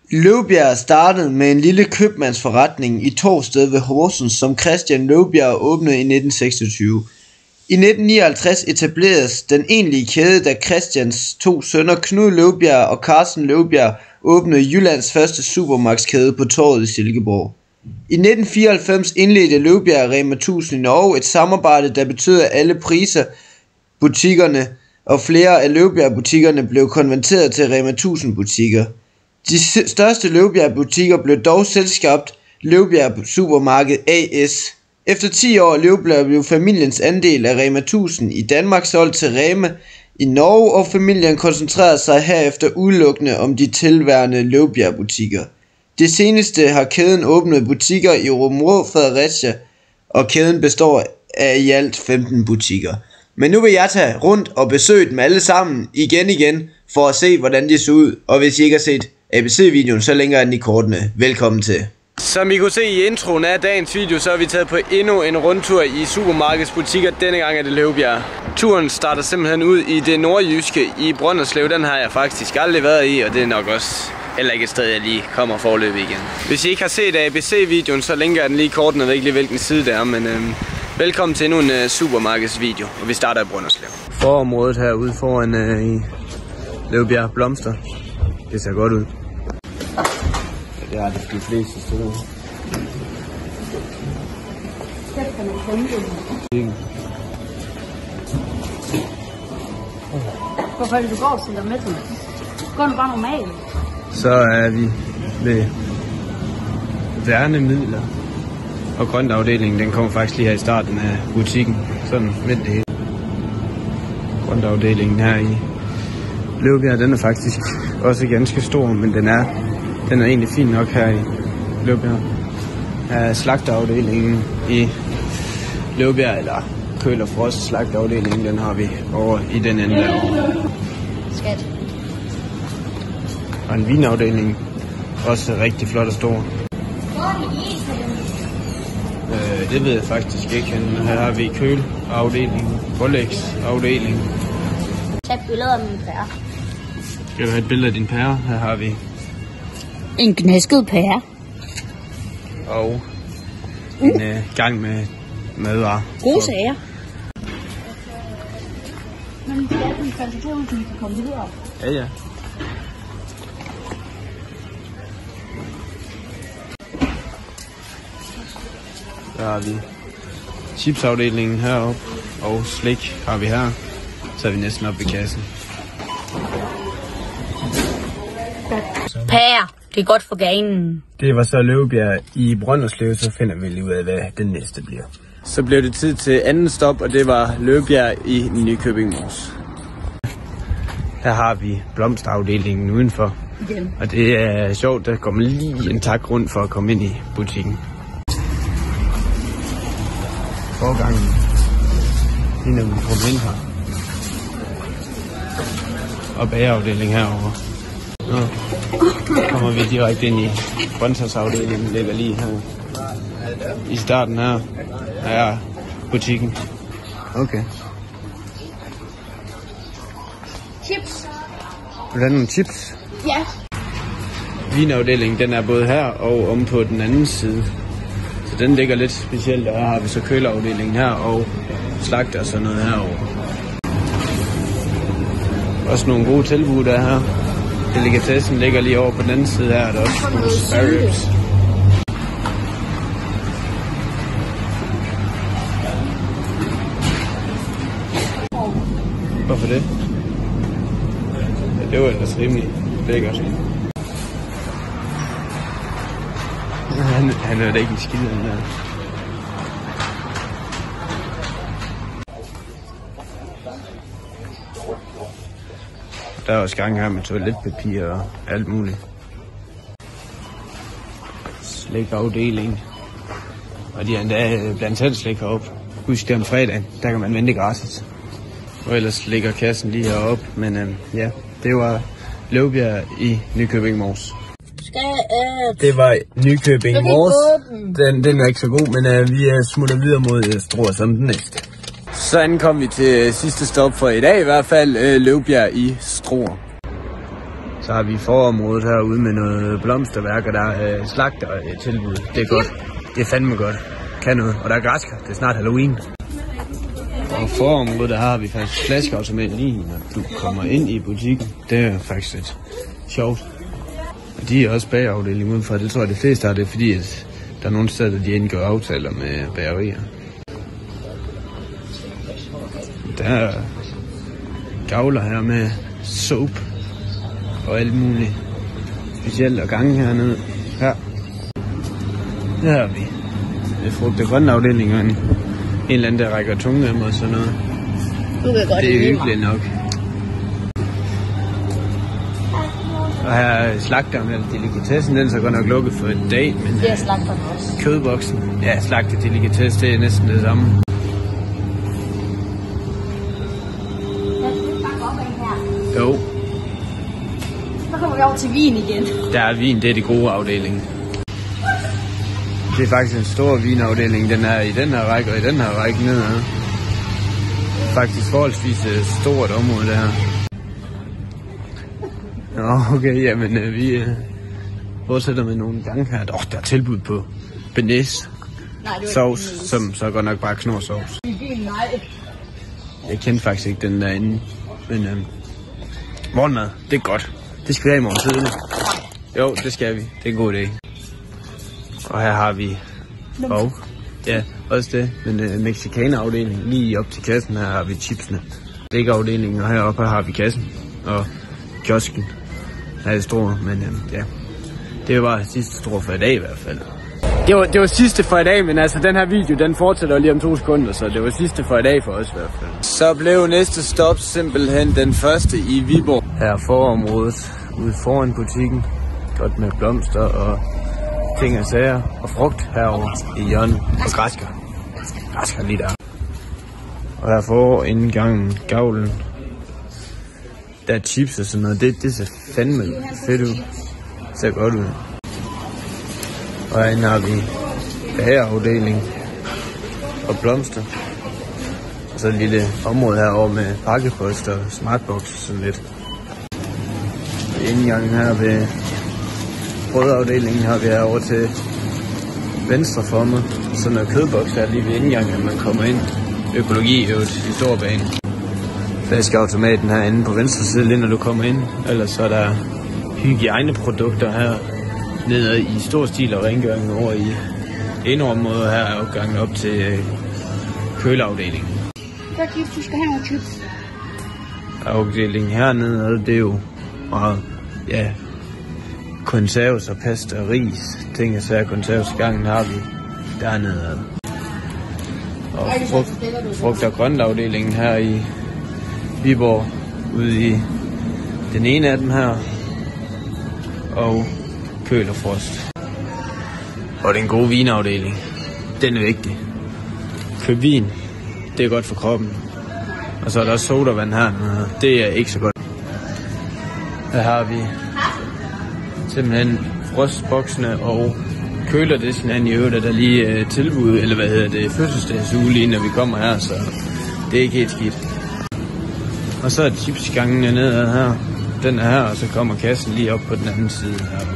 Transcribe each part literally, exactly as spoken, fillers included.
Løvbjerg startede med en lille købmandsforretning i Torsted ved Horsens, som Christian Løvbjerg åbnede i nitten seksogtyve. I nitten nioghalvtreds etableredes den egentlige kæde, da Christians to sønner Knud Løvbjerg og Carsten Løvbjerg åbnede Jyllands første supermarkedskæde på Torvet i Silkeborg. I nitten fireoghalvfems indledte Løvbjerg og Rema tusind i Norge et samarbejde, der betød, at alle priser butikkerne og flere af Løvbjerg-butikkerne blev konverteret til Rema tusind butikker. De største Løvbjerg-butikker blev dog selvskabt Løvbjerg Supermarked A S. Efter ti år af Løvbjerg blev familiens andel af Rema tusind i Danmark solgt til Rema i Norge, og familien koncentrerede sig herefter udelukkende om de tilværende Løvbjerg-butikker. Det seneste har kæden åbnet butikker i Aabenraa, Fredericia, og kæden består af i alt femten butikker. Men nu vil jeg tage rundt og besøge dem alle sammen igen igen, for at se hvordan de ser ud, og hvis I ikke har set A B C-videoen, så længere den i kortene. Velkommen til. Som I kunne se i introen af dagens video, så er vi taget på endnu en rundtur i supermarkedsbutikker. Denne gang er det Løvbjerg. Turen starter simpelthen ud i det nordjyske i Brønderslev. Den har jeg faktisk aldrig været i, og det er nok også heller ikke et sted, jeg lige kommer forløb igen. Hvis I ikke har set A B C-videoen, så linker jeg den lige i kortene. Jeg ved ikke lige hvilken side det er, men øhm, velkommen til endnu en øh, supermarkedsvideo, og vi starter i Brønderslev. Forområdet herude foran øh, i Løvbjerg blomster. Det ser godt ud. Det er det de fleste steder. Hvorfor er det, du går og sætter med til? Går du bare normalt? Så er vi ved værnemidler. Og grøntafdelingen, den kommer faktisk lige her i starten af butikken. Sådan midt det hele. Grøntafdelingen her i Løvbjerg, den er faktisk også ganske stor, men den er Den er egentlig fin nok her i Løvbjerg. Her er slagterafdelingen i Løvbjerg, eller køl- og frost slagterafdelingen, den har vi over i den ende derovre. Skat. Og en vinafdeling, også rigtig flot og stor. Øh, det ved jeg faktisk ikke. Her har vi kølafdelingen, pålægsafdelingen. Tag et billede af min pære. Skal du have et billede af din pære? Her har vi en gnæsket pære. Og en uh. øh, gang med madvarer. Gode sager. Men det er den koncentration, som vi kan komme videre. Ja, ja. Der har vi chipsafdelingen heroppe, og slik har vi her. Så er vi næsten oppe ved kassen. Pære. Det er godt for ganen. Det var så Løvbjerg i Brønderslev, så finder vi lige ud af, hvad den næste bliver. Så blev det tid til anden stop, og det var Løvbjerg i Nykøbing Mors. Her har vi blomsterafdelingen udenfor. Igen. Og det er sjovt, der kommer lige en tak rundt for at komme ind i butikken. Forgangen. Lige når vi kommer ind her. Og bagerafdelingen herovre. Nå. Kommer vi direkte ind i grøntsagsafdelingen, ligger lige her i starten her. Her er butikken. Okay. Chips. Vil du have nogle chips? Ja. Vinafdelingen, den er både her og om på den anden side. Så den ligger lidt specielt. Og her har vi så køleafdelingen her og slagter og sådan noget herovre. Også nogle gode tilbud der her. Delikatessen ligger lige over på den anden side her, er der også nogle spare ribs. Hvorfor det? Ja, det var ellers rimelig lækkert. Han, han er da ikke en skid, den der. Der er også gang her med toiletpapir og alt muligt. Slikafdeling. Og de har endda blandt selv slik heroppe. Husk det om fredagen, der kan man vente gratis. Og ellers ligger kassen lige heroppe. Men øhm, ja, det var Løvbjerg i Nykøbing Mors. Det var Nykøbing Mors. Den, den er ikke så god, men øh, vi smutter videre mod Struer som den næste. Så ankom vi til sidste stop for i dag, i hvert fald øh, Løvbjerg i Struer. Så har vi forområdet herude med noget blomsterværk, og der er øh, slagter øh, tilbud. Det er godt. Det er fandme godt. Kan noget. Og der er græskar. Det er snart Halloween. Og forområdet, der har vi faktisk flaskeautomat lige, når du kommer ind i butikken. Det er faktisk lidt sjovt. Og de er også bagafdeling udenfor. Det tror jeg, de fleste har det, fordi at der er nogle steder, der de indgår aftaler med bagerier. Der er gavler her med soap og alt muligt specielt og gange hernede. Her. Der har vi det frugt- og grønne afdeling, og en, en eller anden, der rækker tunge og sådan noget. Det er hyggeligt nok. Og her er slagteren, eller delikatessen, den er så godt nok lukket for en dag, men det er slagteren også. Kødboksen, ja, slagter delikatesse, det er næsten det samme. Jo. Så kommer vi over til vin igen. Der er vin, det er det gode afdeling. Det er faktisk en stor vinafdeling, den er i den her række og i den her række nedad. Faktisk forholdsvis et stort område der. Nå, okay, jamen øh, vi øh, fortsætter med nogle gange her. Åh, oh, der er tilbud på bearnaise sovs, som så godt nok bare knorrsovs. Jeg kendte faktisk ikke den derinde, men øh, morgenmad, det er godt. Det skal vi have i morgen tidlig. Jo, det skal vi. Det er en god idé. Og her har vi, og ja, også det, men øh, mexikanerafdeling. Lige op til kassen her har vi chipsene. Læggeafdelingen, og heroppe her har vi kassen og kiosken. Her er det store, men øh, ja, det var sidste store for i dag i hvert fald. Det var, det var sidste for i dag, men altså den her video, den fortsætter lige om to sekunder, så det var sidste for i dag for os i hvert fald. Så blev næste stop simpelthen den første i Viborg. Her forområdet, ude foran butikken. Godt med blomster og ting og sager og frugt herovre i hjørnet. Og græskar. Græskar lige der. Og her for indgangen, gavlen. Der er chips og sådan noget. Det, det ser fandme fedt ud. Det ser godt ud. Og herinde har vi bagerafdeling og blomster. Og så et lille område herovre med pakkepost og smartbox sådan lidt. Og indgangen her ved brødafdelingen har vi herovre til venstre for mig. Sådan noget kødboks der lige ved indgangen, at man kommer ind. Økologi er jo i stor bane. Flaskeautomaten herinde på venstre side, lige når du kommer ind. Ellers så er der hygiejneprodukter her nede i stor stil og rengøring over i inderområdet. Her er opgangen op til køleafdelingen. Der er chips, du skal have nogle chips. Afdelingen hernede, det er jo meget, ja, konserves og pasta og ris. Ting og sager konservesgangen har vi dernede. Og frugt, frugt og grønt afdelingen her i Viborg, ude i den ene af dem her. Og køl og frost. Og den gode vinafdeling, den er vigtig. Køb vin, det er godt for kroppen. Og så er der også sodavand her, det er ikke så godt. Her har vi simpelthen frostboksene og kølerdisken an i øvrigt, der lige øh, tilbud, eller hvad hedder det, fødselsdagsuge lige når vi kommer her, så det er ikke helt skidt. Og så er chipsgangene nede her. Den er her, og så kommer kassen lige op på den anden side heroppe.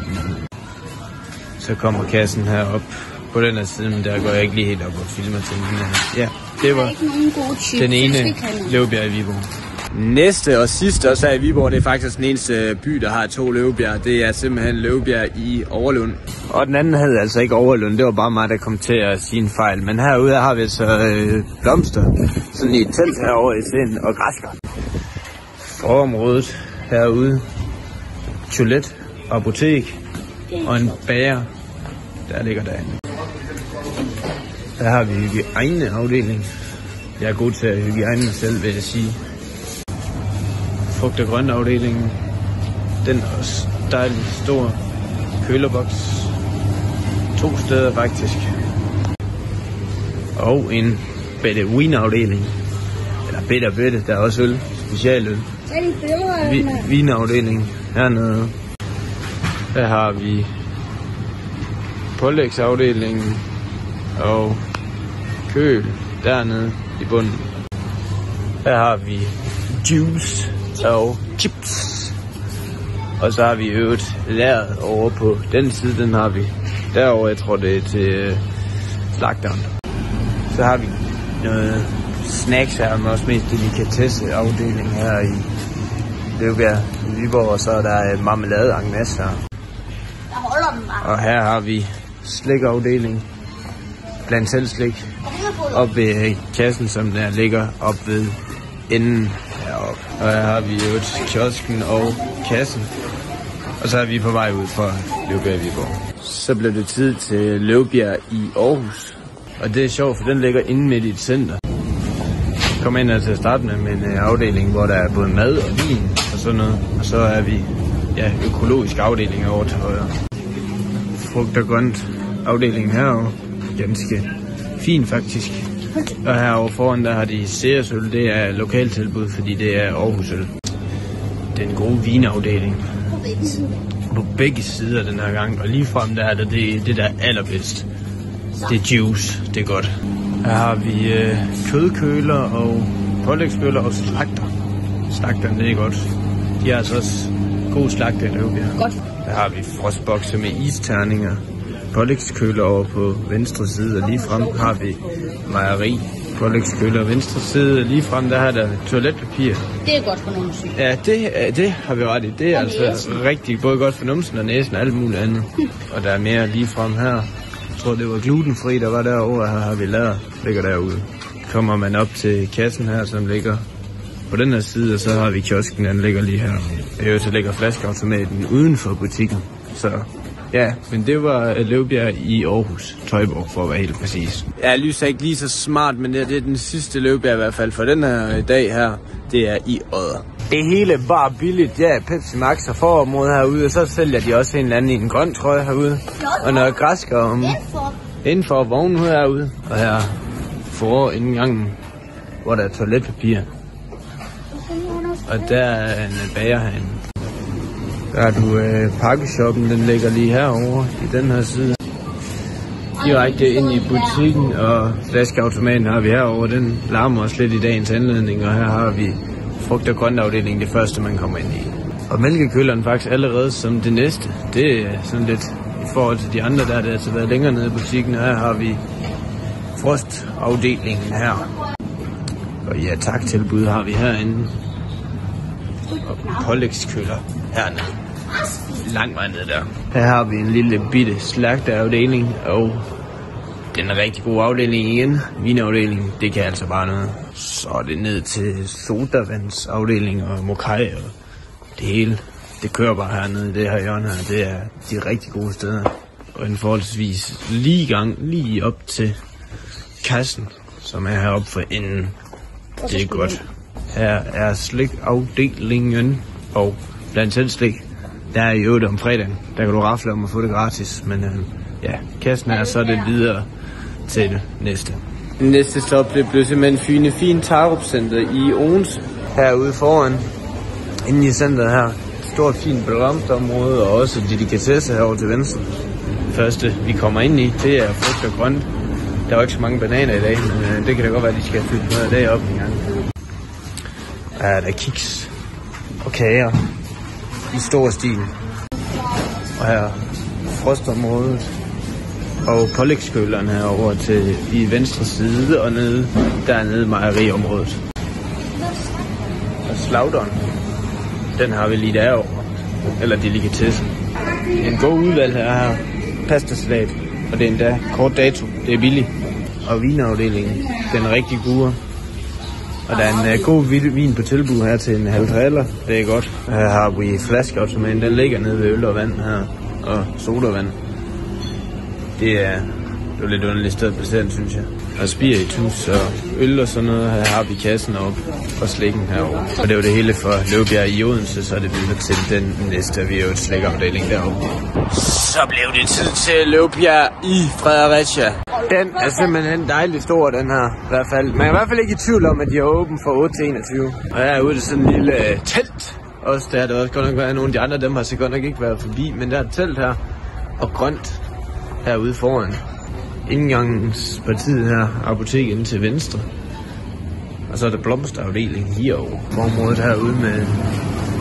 Så kommer kassen herop på den her side, men der går jeg ikke lige helt op og filmer til den her. Ja, det var den ene Løvebjerg i Viborg. Næste og sidste også her i Viborg, det er faktisk den eneste by, der har to Løvebjerg. Det er simpelthen Løvebjerg i Overlund. Og den anden hed altså ikke Overlund, det var bare mig, der kom til at sige en fejl. Men herude har vi altså øh, blomster, sådan i et telt herovre i scenen, og græskar. Forområdet herude, toilet, apotek og en bager, der ligger derinde. Der har vi hygiejneafdeling. Jeg er god til at hygiejne mig selv, vil jeg sige. Frugt- og grøntafdelingen, den er også dejligt stor. Kølerboks, to steder faktisk. Og en bedre vinafdeling, eller bedre bedre, der er også øl, specialøl. Vi, vinafdeling hernede. Der har vi pålægsafdelingen og køl dernede i bunden. Der har vi juice og chips. Og så har vi øvet lageret over på den side, den har vi derovre. Jeg tror det er til øh, slagteren. Så har vi noget snacks her, men også mest delikatesseafdeling her i Løvbjerg i Viborg. Og så er der marmelade Agnes her. Og her har vi slikafdeling, blandt selv slik, op ved kassen, som der ligger op ved enden heroppe. Og her har vi jo kiosken og kassen. Og så er vi på vej ud fra Løvbjerg i Viborg. Så blev det tid til Løvbjerg i Aarhus. Og det er sjovt, for den ligger inde midt i et center. Kom ind til at starte med, med en afdeling, hvor der er både mad og vin og sådan noget. Og så er vi ja, økologisk afdeling over til højre. Frugt og grønt afdelingen herovre. Ganske fin faktisk. Og herovre foran der har de Ceresøl. Det er lokaltilbud, fordi det er Aarhusøl. Den gode vinafdeling. På begge sider den her gang. Og lige frem der er der det, det der er allerbedst. Det er juice. Det er godt. Her har vi øh, kødkøler og pålægskøler og slagter. Slagteren, det er godt. De har altså også god slagter i Løvbjerg. Godt. Der har vi frostbokse med isterninger. Pålægskøler over på venstre side, og lige frem har vi mejeri. Pålægskøler venstre side, og lige frem der har der toiletpapir. Det er godt for numsen. Ja, det, det har vi ret i. Det er og altså næsen. Rigtig både godt for numsen og næsen og alt muligt andet. Og der er mere lige frem her. Jeg tror det var glutenfri, der var derovre, her har vi lader, ligger derude. Kommer man op til kassen her, som ligger på den her side, og så har vi kiosken, den ligger lige her. Jeg så ligger flaskeautomaten uden for butikken, så ja, men det var Løvbjerg i Aarhus, Tøjborg for at være helt præcis. Jeg lyser ikke lige så smart, men det er den sidste Løvbjerg i hvert fald for den her dag her, det er i Odder. Det hele bare billigt, ja, Pepsi Max og forområdet herude, og så sælger de også en eller anden i en grøn trøje herude, og noget græsker om inden for vognen herude, og her for indgangen, hvor der er toiletpapir. Og der er en bager herinde. Der er du øh, pakkeshoppen, den ligger lige herovre i den her side. Direkte ind i butikken, og flaskeautomaten har vi herovre, den larmer os lidt i dagens anledning, og her har vi frugt- og grøntafdelingen, det første man kommer ind i. Og mælkekøleren faktisk allerede som det næste, det er sådan lidt i forhold til de andre, der har det altså været længere nede i butikken, og her har vi frostafdelingen her. Og ja, tak-tilbud har vi herinde. Og pålægskøller hernede. Langt vej ned der. Her har vi en lille bitte slagterafdeling, og den er rigtig god afdeling igen. Vinafdelingen, det kan altså bare noget. Så er det ned til sodavandsafdeling og mokai og det hele. Det kører bare hernede i det her hjørne her. Det er de rigtig gode steder. Og en forholdsvis lige gang, lige op til kassen, som er heroppe for enden. Det er godt. Her er slikafdelingen, og blandt selv slik, der er i øvrigt om fredagen. Der kan du rafle om at få det gratis, men øh, ja, kassen er så det videre til det næste. Næste stop, det blev simpelthen fine, fine Tarup Center i Odense. Herude foran, inde i centret her, stort fint blomsterområde, og også delikatesse herovre til venstre. Første vi kommer ind i, det er frugt og grønt. Der var ikke så mange bananer i dag, men øh, det kan da godt være, at de skal have fyldt noget af dag op en gang. Ja, der er kiks og kager i stor stil. Og her frostområdet og pålægskøleren herovre til i venstre side, og nede dernede mejeriområdet. Og slagteren, den har vi lige derovre, eller delikatessen. En god udvalg her, her. Pastasalat, og det er endda kort dato, det er billigt. Og vinafdelingen, den er rigtig god. Og der er en uh, god vin på tilbud her til en halv trailer. Det er godt. Her har vi flaskeautomaten. Den ligger nede ved øl og vand her. Og sodavand. Det er, det er lidt underligt sted at placere, synes jeg. Og spiritus og øl og sådan noget. Her har vi kassen op og slikken herovre. Og det var det hele for Løvbjerg i Odense, så er det videre til den næste. Vi er jo et slikafdeling derovre. Så blev det tid til Løvbjerg i Fredericia. Den er simpelthen dejlig stor, den her, i hvert fald. Man er i hvert fald ikke i tvivl om, at de er åbent fra otte til enogtyve. Og herude er det sådan en lille uh, telt. Også der har det også godt nok været nogle af de andre, dem har så godt nok ikke været forbi. Men der er et telt her, og grønt herude foran. Indgangspartiet her, apoteket inde til venstre. Og så er der blomsterafdelingen herovre. Området herude med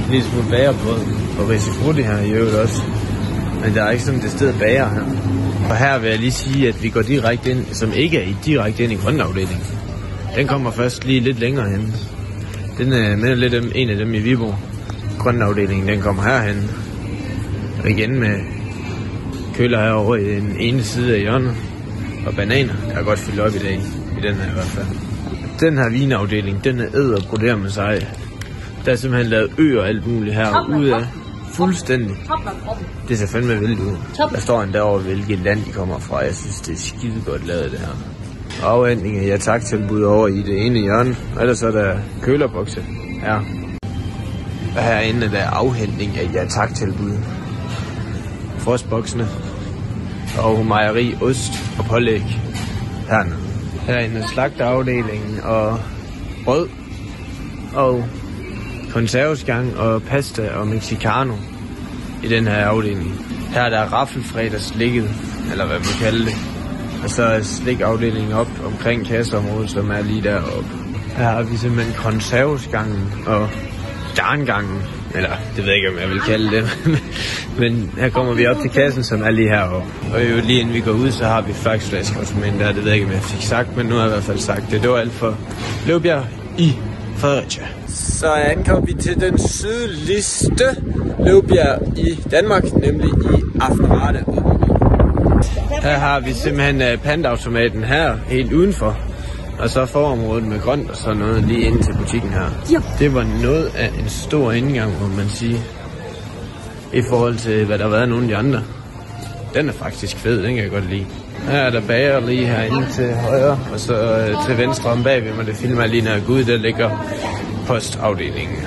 lille smule bagerbrød og risifrutti her i øvrigt også. Men der er ikke sådan et sted bager her. Og her vil jeg lige sige, at vi går direkte ind, som ikke er direkte ind i grøntafdelingen. Den kommer først lige lidt længere hen. Den er med lidt dem, en af dem i Viborg. Grøntafdelingen, den kommer herhen. Og igen med køler herovre i den ene side af hjørnet. Og bananer, der er godt fyldt op i dag. I den her i hvert fald. Den her vinafdeling, den er edderbroder med sig. Der er simpelthen lavet ø og alt muligt her ude af. Fuldstændig. Det ser fandme vældig ud. Der står endda over, hvilket land de kommer fra. Jeg synes, det er skide godt lavet, det her. Afhentning af ja tak-tilbud over i det ene hjørne. Og ellers er der kølerbokse her. Og herinde er der afhentning af ja tak-tilbud. Frostboksene. Og mejeri, ost og pålæg. Hernede. Herinde er slagterafdelingen og brød. Og konservesgang og pasta og mexicano i den her afdeling. Her er der raffelfredagslikket, eller hvad man kalder det. Og så er slikafdelingen op omkring kasseområdet, som er lige deroppe. Her har vi simpelthen konservesgangen og darngangen, eller det ved jeg ikke, om jeg vil kalde det. Men her kommer vi op til kassen, som er lige heroppe. Og jo lige inden vi går ud, så har vi flaksflasker også med der. Det ved jeg ikke, om jeg fik sagt, men nu har jeg i hvert fald sagt det. Det var alt for Løvbjerg i Fredericia. Så ankom vi til den sydligste Løvbjerg i Danmark, nemlig i Aftenrate. Her har vi simpelthen pantautomaten her, helt udenfor. Og så forområdet med grønt og sådan noget lige ind til butikken her. Ja. Det var noget af en stor indgang, må man sige. I forhold til, hvad der har været nogle af de andre. Den er faktisk fed, den kan jeg godt lide. Her er der bager lige herinde til højre, og så øh, til venstre om bagved mig, det filmer lige når jeg går ud, der ligger postafdelingen.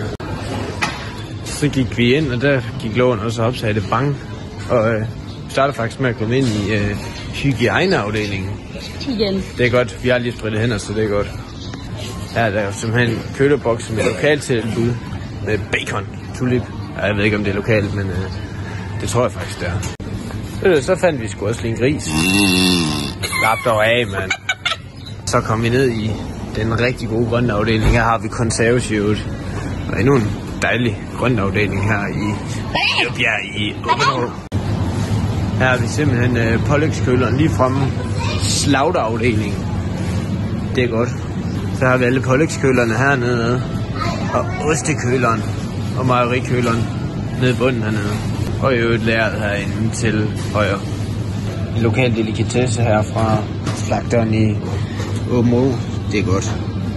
Så gik vi ind, og der gik lån også op, så havde det bang. Og øh, starter faktisk med at komme ind i øh, hygiejneafdelingen. Igen. Det er godt, vi har lige spredt hænder, så det er godt. Her er der jo simpelthen kølerbokse med lokaltilbud med bacon, tulip. Jeg ved ikke, om det er lokalt, men øh, det tror jeg faktisk, det er. Så fandt vi sgu også lige en gris. Slap dog af, mand. Så kom vi ned i den rigtig gode grøntafdeling. Her har vi konservativet. Og endnu en dejlig grøntafdeling her i Løvbjerg i Åbenrå. Her har vi simpelthen øh, pålægskøleren lige fremme. Slagterafdelingen. Det er godt. Så har vi alle pålægskølerne hernede. Og ostekøleren. Og mejerikøleren nede i bunden hernede. Og i øvrigt lærret herinde til højre. En lokal delikatesse her fra slagteren i Åbenrå. Det er godt.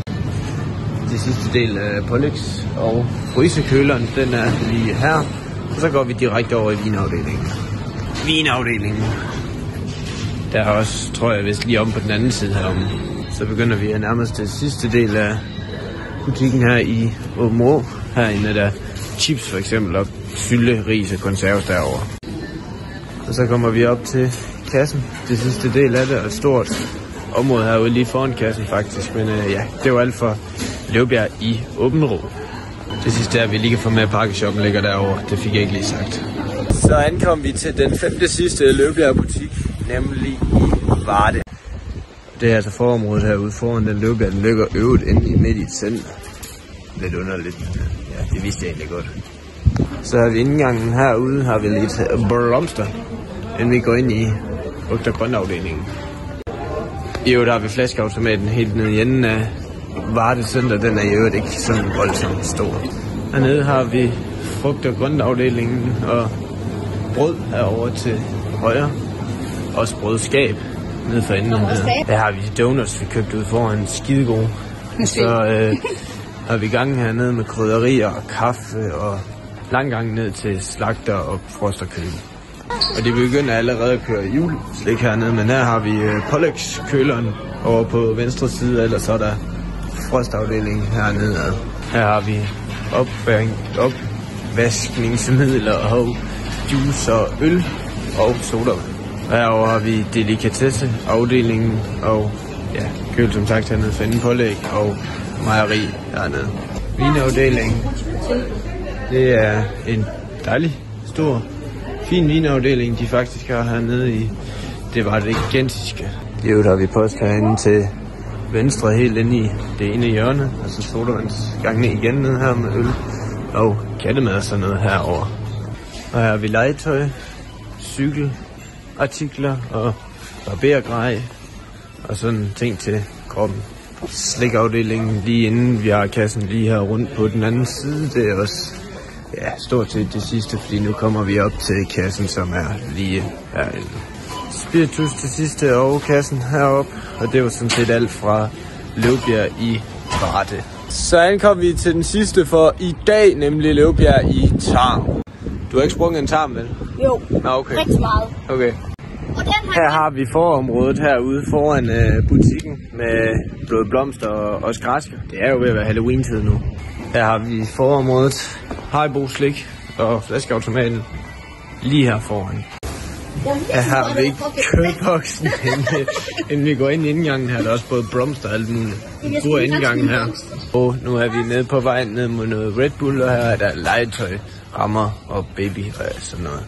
Det sidste del af pålægs og frysekøleren, den er lige her. Og så går vi direkte over i vinafdelingen. Vinafdelingen. Der er også, tror jeg, vist lige om på den anden side herom. Så begynder vi at nærmest til sidste del af butikken her i Åbenrå. Herinde er der chips for eksempel, og sylte, ris og konserves derovre. Og så kommer vi op til kassen. Det sidste del af det er et stort område herude lige foran kassen faktisk. Men øh, ja, det var alt for Løvbjerg i Åbenrå. Det sidste er, at vi lige kan få med, at pakkeshoppen ligger derovre. Det fik jeg ikke lige sagt. Så ankom vi til den femte sidste Løvbjerg butik, nemlig i Varde. Det er altså forområdet herude foran den Løvbjerg. Den ligger øvet inde i midt i et center. Lidt underligt. Ja, det vidste jeg egentlig godt. Så har vi indgangen herude, har vi lidt blomster, inden vi går ind i frugt- og grøntafdelingen. I øvrigt har vi flaskeautomaten helt nede i enden af Varde Center. Den er i øvrigt ikke sådan voldsomt stor. Hernede har vi frugt- og grøntafdelingen og brød herovre til højre. Også brødskab nede for enden. Der har vi donuts, vi købte ud foran, skidegode. Så øh, har vi gang hernede med krydderier og kaffe og lang gang ned til slagter og frost og køle. Og de begynder allerede at køre juleslik hernede, men her har vi øh, pålægskøleren over på venstre side, ellers så er der frostafdelingen hernede. Her har vi opvaskningsmidler og juice og øl og sodavand. Herovre har vi delikatesseafdelingen og ja, køl som sagt hernede for inden pålæg og mejeri hernede. Vinafdelingen. Det er en dejlig, stor, fin vinafdeling, de faktisk har hernede i. Det var det gensiske. I øvrigt har vi post herinde til venstre, helt inde i det ene hjørne. Altså sodavandsgangene igen ned her med øl og kattemad og sådan noget herovre. Og her har vi legetøj, cykel, artikler og barbergrej og sådan ting til kroppen. Slikafdelingen lige inden vi har kassen lige her rundt på den anden side. Det er også ja, stort set det sidste, fordi nu kommer vi op til kassen, som er lige herinde. Spiritus til sidste og kassen heroppe, og det var sådan set alt fra Løvbjerg i Varde. Så ankom vi til den sidste for i dag, nemlig Løvbjerg i Tarm. Du har ikke sprunget en tarm, vel? Jo, Nå, okay. rigtig meget. Okay. Og den Her har vi forområdet herude foran øh, butikken med bløde blomster og også græsker. Det er jo ved at være Halloween-tid nu. Her har vi forområdet Haribo slik og flaskeautomaten lige her foran. Her har vi kødboksen, inden, inden vi går ind i indgangen her. Der er også både blomster og alt muligt. Vi bruger indgangen her. Og nu er vi nede på vejen ned mod noget Red Bull, og her er der legetøj, rammer og baby og sådan noget.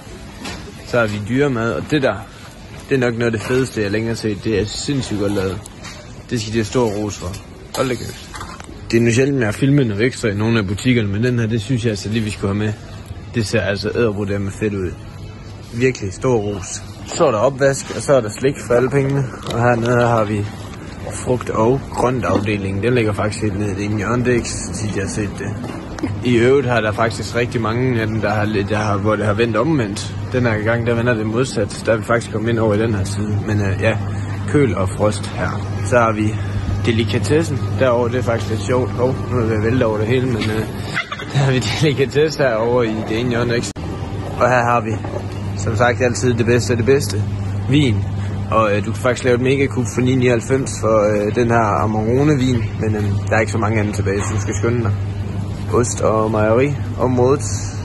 Så har vi dyremad, og det der, det er nok noget af det fedeste, jeg længere set. Det er sindssygt godt lavet. Det skal de have stor ros for. Hold da kæft. Det er nu sjældent, jeg har filmet noget ekstra i nogle af butikkerne, men den her, det synes jeg altså lige, vi skulle have med. Det ser altså æderbrudemme fedt ud. Virkelig stor ros. Så er der opvask, og så er der slik for alle pengene. Og hernede har vi frugt- og grønt afdelingen. Den ligger faktisk helt nede i en hjørne. Det er ikke så tit, jeg har set det. I øvrigt har der faktisk rigtig mange af dem, der har, der har, hvor det har vendt omvendt. Den her gang, der vender det modsat. Der er vi faktisk kommet ind over i den her side. Men uh, ja, køl og frost her. Så har vi delikatessen derovre. Det er faktisk lidt sjovt. Hov, oh, nu er vi væltet over det hele, men uh, der har vi delikatesse herovre i det ene hjørne. Og her har vi, som sagt, altid det bedste af det bedste. Vin. Og øh, du kan faktisk lave et mega kub for ni nioghalvfems for øh, den her Amarone-vin. Men øh, der er ikke så mange af dem tilbage, så du skal skynde dig. Ost og mejeri området.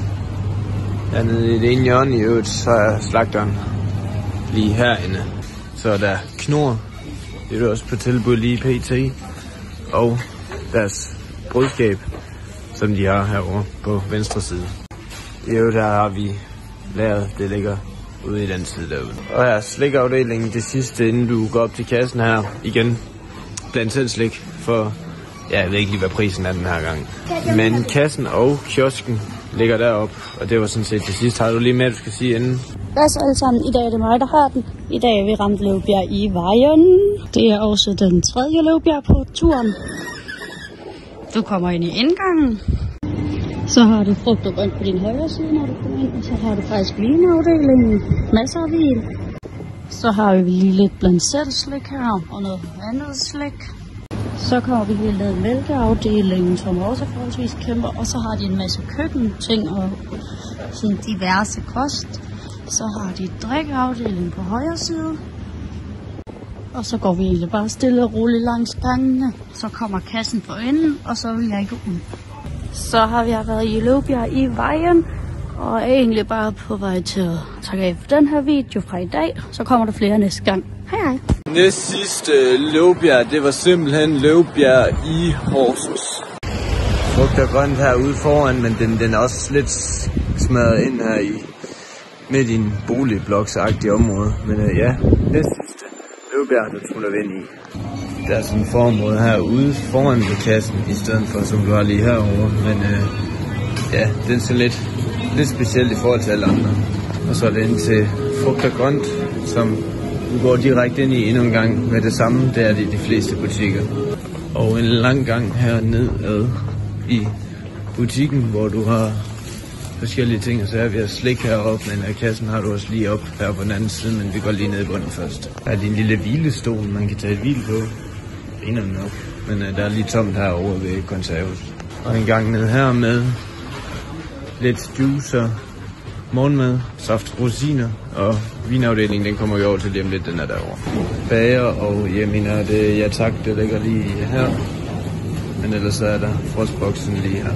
Dernede i det ene hjørne i øvrigt, så er slagteren lige herinde. Så er der Knor. Det er også på tilbud lige pt. Og deres brødskab, som de har herovre på venstre side. I øvrigt der har vi lagret, det ligger ude i den side derude. Og her er slikafdelingen det sidste, inden du går op til kassen her. Igen, blandt selv slik, for ja, jeg ved ikke lige, hvad prisen er den her gang. Men kassen og kiosken ligger deroppe, og det var sådan set til sidst. Har du lige med, du skal sige inden? Hvad så alle sammen? I dag er det mig, der har den. I dag er vi ramt Løvbjerg i vejen. Det er også den tredje Løvbjerg på turen. Du kommer ind i indgangen. Så har du frugt og grønt på din højre side, når du kommer ind. Og så har du faktisk vinafdelingen. Masser af vin. Så har vi lige lidt blandt selv slik her, og noget andet slik. Så kommer vi helt ned i mælkeafdelingen, som også er forholdsvis kæmpe. Og så har de en masse køkkenting og sådan diverse kost. Så har de drikkeafdelingen på højre side. Og så går vi egentlig bare stille og roligt langs gangene. Så kommer kassen for enden, og så vil jeg gå ud. Så har vi været i Løvbjerg i vejen, og er egentlig bare på vej til at takke af for den her video fra i dag. Så kommer der flere næste gang. Hej hej. Næst sidste Løvbjerg, det var simpelthen Løvbjerg i Horsens. Frugt og grønt herude foran, men den, den er også lidt smadret ind her i midt i en boligbloksagtig område. Men uh, ja, næst sidste Løvbjerg, der tuller vi ind i. Der er sådan et forområde herude foran ved kassen, i stedet for som du har lige herovre. Men uh, ja, det er så lidt, lidt specielt i forhold til alle andre. Og så er det ind til frugt og grønt, som du går direkte ind i endnu en gang med det samme. Det er det i de fleste butikker. Og en lang gang hernede i butikken, hvor du har forskellige ting, og så er vi at slik heroppe, men af kassen har du også lige op her på den anden side, men vi går lige ned i bunden først. Der er lige en lille hvilestol, man kan tage et hvil på. Ener nok, men uh, der er lige tomt herovre ved konserves. Og en gang ned her med lidt juicer, morgenmad, saft, rosiner og vinafdelingen, den kommer vi over til lige om lidt, den er derovre. Bager og jeg mener, det ja tak, det ligger lige her. Men ellers er der frostboksen lige her.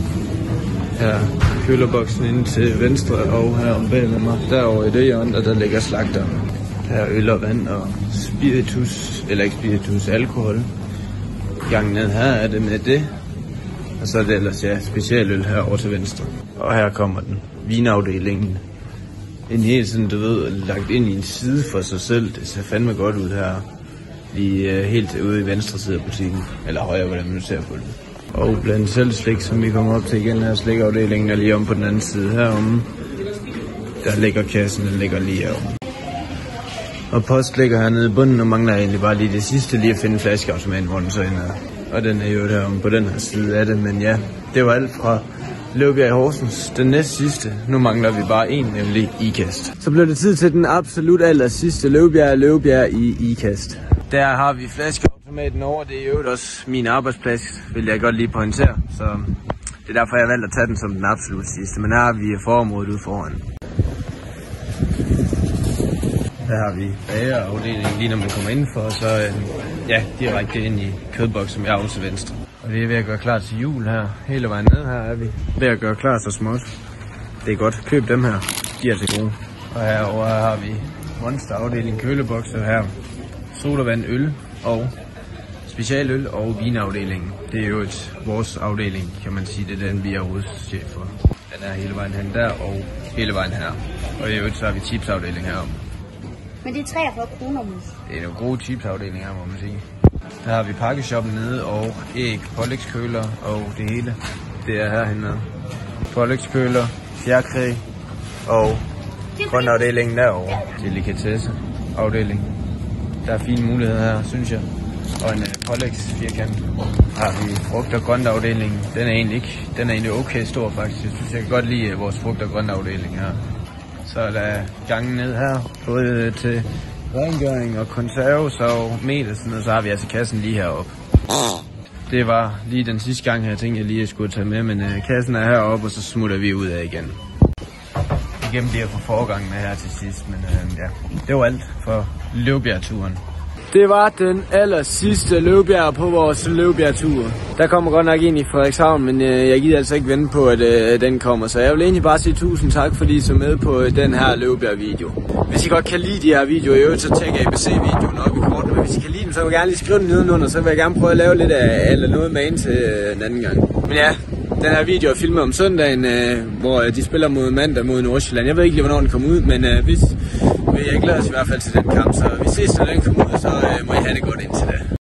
Her kølerboksen inde til venstre, og her om bag med mig, derovre i det hjørne, og der ligger slagteren. Her er øl og vand og spiritus, eller ikke spiritus, alkohol. Gangen ned her er det med det. Og så er det ellers, ja, specialøl herovre til venstre. Og her kommer den, vinafdelingen. En helt sådan, du ved, lagt ind i en side for sig selv. Det ser fandme godt ud her. Lige uh, helt ude i venstre side af butikken. Eller højre, hvordan man nu ser på det. Og blandt selv slik, som vi kommer op til igen her, slikafdelingen er lige om på den anden side heromme. Der ligger kassen, den ligger lige heromme. Og post ligger hernede i bunden, og mangler egentlig bare lige det sidste, lige at finde flaskeautomaten, hvor den så ender. Og den er jo heromme på den her side af det, men ja, det var alt fra Løvbjerg i Horsens, den næst sidste. Nu mangler vi bare en, nemlig Ikast. Så blev det tid til den absolut aller sidste Løvbjerg, Løvbjerg i Ikast. Der har vi flaskeautomaten over, det er jo også min arbejdsplads, vil jeg godt lige pointere. Så det er derfor, jeg valgte at tage den som den absolut sidste. Men her har vi forområdet ude foran. Der har vi bagerafdelingen lige når man kommer indenfor, og så ja, direkte ind i kødboks, som jeg er til venstre. Og det er ved at gøre klar til jul her. Hele vejen ned her er vi ved at gøre klar så småt. Det er godt. Køb dem her. De er til gode. Og herovre har vi monsterafdeling, kølebokser her. Sodavand, øl og specialøl og vinafdelingen. Det er jo et vores afdeling, kan man sige. Det er den, vi er hovedchef for. Den er hele vejen hen der og hele vejen her. Og i øvrigt så har vi chipsafdeling heroppe. Men det er treogfyrre kroner, mus. Det er nogle gode chipsafdelinger her, må man sige. Der har vi pakkeshoppen nede og æg, pålægskøler og det hele. Det er herhenne. Pålægskøler, fjerkræ og grøntafdelingen derovre. Delikatesseafdelingen. Der er fine muligheder her, synes jeg. Og en uh, pålægsfirkant. Her har vi frugt- og grøntafdelingen. Den er egentlig ikke, den er egentlig okay stor faktisk. Jeg synes, jeg kan godt lide uh, vores frugt- og grøntafdeling her. Så er der gangen ned her, både til rengøring og konserves og mel og sådan noget, så har vi altså kassen lige heroppe. Det var lige den sidste gang, jeg tænkte, jeg lige skulle tage med, men uh, kassen er heroppe, og så smutter vi ud af igen. Igennem bliver for forgangene her til sidst, men uh, ja, det var alt for Løvbjerg-turen. Det var den aller sidste Løvbjerg på vores Løvbjerg-tur. Der kommer godt nok en i Frederikshavn, men øh, jeg gider altså ikke vente på, at øh, den kommer. Så jeg vil egentlig bare sige tusind tak, fordi I så med på øh, den her Løvbjerg-video. Hvis I godt kan lide de her videoer, i øvrigt, så tjekker A B C-videoen op i kortet. Men hvis I kan lide dem, så vil jeg gerne lige skrive den nedenunder, så vil jeg gerne prøve at lave lidt af eller noget med en til øh, en anden gang. Men ja, den her video er filmet om søndagen, øh, hvor øh, de spiller mod mandag mod Nordsjælland. Jeg ved ikke lige, hvornår den kommer ud, men øh, hvis... jeg glæder os i hvert fald til den kamp, så vi ses, når den kommer ud, og så øh, må I have det godt indtil da.